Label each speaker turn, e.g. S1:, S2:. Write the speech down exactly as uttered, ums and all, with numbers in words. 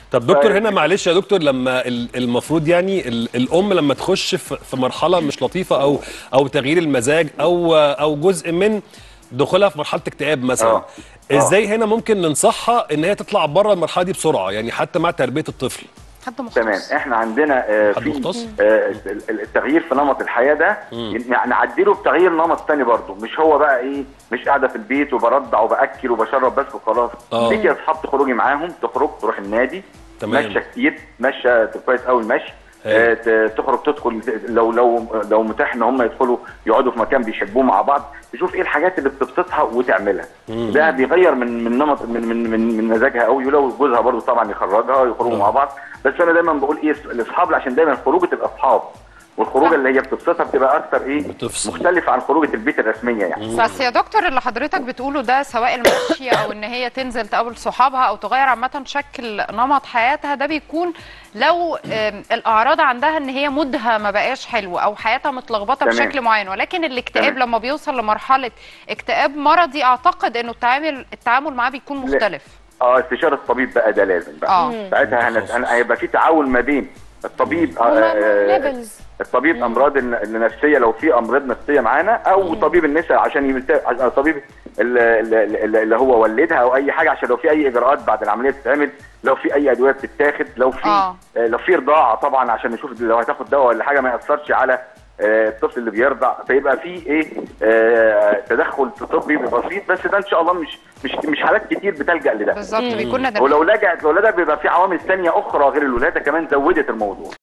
S1: طب دكتور هنا معلش يا دكتور، لما المفروض يعني الام لما تخش في مرحله مش لطيفه او او تغيير المزاج او او جزء من دخولها في مرحله اكتئاب مثلا،
S2: أوه.
S1: ازاي هنا ممكن ننصحها ان هي تطلع بره المرحله دي بسرعه، يعني حتى مع تربيه الطفل؟
S3: حد مختص.
S2: تمام. احنا عندنا آه في آه التغيير في نمط الحياه ده نعدله بتغيير نمط ثاني برضه، مش هو بقى ايه، مش قاعده في البيت وبرضع وباكل وبشرب بس وخلاص. تيجي اصحاب تخرجي معاهم، تخرج تروح النادي، ماشيه كتير، ماشيه كويس قوي المشي، آه تخرج تدخل لو لو لو متاح ان هم يدخلوا يقعدوا في مكان بيحبوه مع بعض، تشوف ايه الحاجات اللي بتبسطها وتعملها. مم. ده بيغير من من نمط من من من, من مزاجها قوي. ولو جوزها برضه طبعا يخرجها ويخرجوا مع بعض. بس انا دايما بقول ايه لاصحاب، عشان دايما خروجه تبقى اصحاب، والخروجه اللي هي بتبسطها بتبقى اكتر ايه بتفصل. مختلفه عن خروجه البيت الرسميه يعني.
S3: بس يا دكتور اللي حضرتك بتقوله ده، سواء المشي او ان هي تنزل تقابل صحابها او تغير عامه شكل نمط حياتها، ده بيكون لو الاعراض عندها ان هي مودها ما بقاش حلو او حياتها متلخبطه بشكل معين. ولكن الاكتئاب لما بيوصل لمرحله اكتئاب مرضي، اعتقد انه التعامل التعامل معاه بيكون مختلف.
S2: اه استشاره الطبيب بقى ده لازم بقى. اه ساعتها هيبقى في تعاون ما بين الطبيب آه الطبيب امراض النفسيه لو في امراض نفسيه معانا، او مم. طبيب النساء عشان يمت... طبيب اللي هو ولدها او اي حاجه، عشان لو في اي اجراءات بعد العمليه تتعمل، لو في اي ادويه بتتاخد، لو في آه. لو في رضاعه طبعا عشان نشوف لو هتاخد دواء ولا حاجه ما ياثرش على الطفل اللي بيرضع، فيبقى في ايه آه تدخل طبي بسيط. بس ده ان شاء الله مش مش مش حالات كتير بتلجا لده
S3: بالظبط. بيكون
S2: ولو لجأت الولاده بيبقى في عوامل ثانيه اخرى غير الولاده كمان زودت الموضوع.